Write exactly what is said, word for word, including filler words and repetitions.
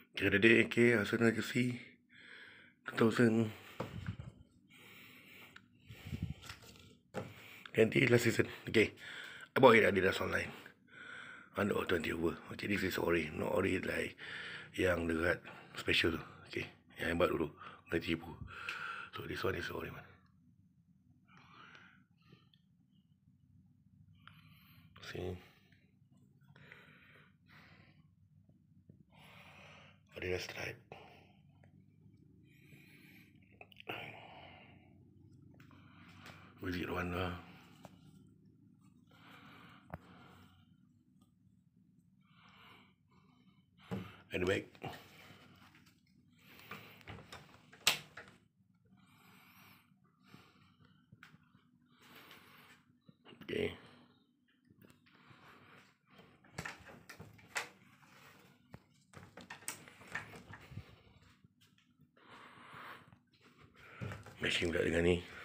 Okay, the day, okay, as soon as you see, two thousand twenty last season. Okay, I bought it at Adidas online. one hundred twenty over. Okay, this is ori, not ori like yang dekat special tu. Okay, yang hebat dulu, kena tipu. So this one is ori man. See, Adidas stripe. Visit Rwanda. And the back. Okay. Matching pula dengan ni.